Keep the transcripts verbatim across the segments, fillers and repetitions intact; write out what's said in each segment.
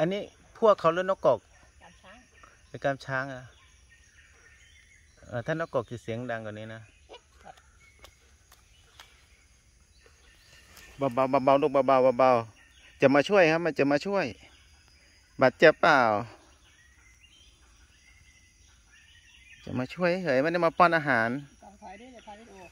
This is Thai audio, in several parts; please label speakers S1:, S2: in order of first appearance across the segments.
S1: อันนี้พวกเขาหรือนกกก
S2: กามช้าง
S1: เป็นกามช้างอ่ะเออถ้านกกกจะเสียงดังกว่านี้นะเบาๆเบาๆลูกเบาๆเบาๆจะมาช่วยครับมันจะมาช่วยบาดเจ็บเปล่าจะมาช่วยเฉยไม่ได้มาป้อนอาหาร
S2: กามถ่ายดิเดี๋ยวถ่ายวิดีโอ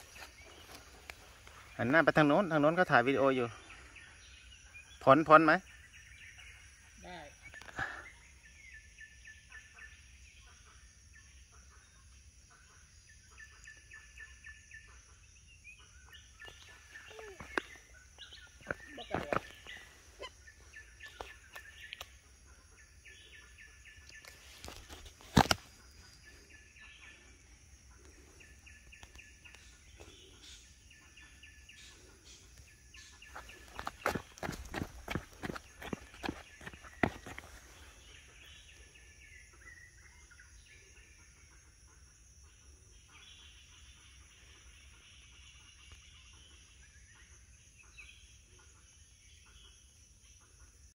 S1: หันหน้าไปทางโน้นทางโน้นเขาถ่ายวิดีโออยู่พ้นพ้นไหม